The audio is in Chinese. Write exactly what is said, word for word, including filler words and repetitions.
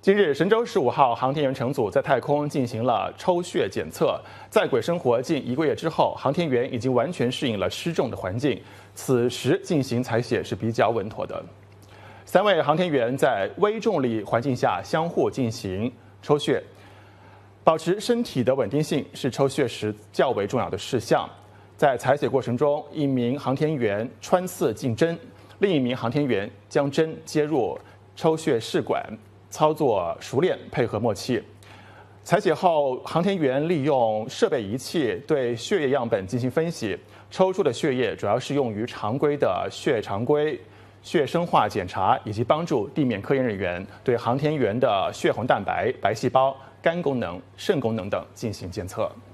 今日，神舟十五号航天员乘组在太空进行了抽血检测，在轨生活近一个月之后，航天员已经完全适应了失重的环境，此时进行采血是比较稳妥的。三位航天员在微重力环境下相互进行抽血，保持身体的稳定性是抽血时较为重要的事项。在采血过程中，一名航天员穿刺进针，另一名航天员将针接入抽血试管。操作熟练，配合默契。采血后，航天员利用设备仪器对血液样本进行分析，抽出的血液主要是用于常规的血常规、血生化检查，以及帮助地面科研人员对航天员的血红蛋白、白细胞、肝功能、肾功能等进行监测。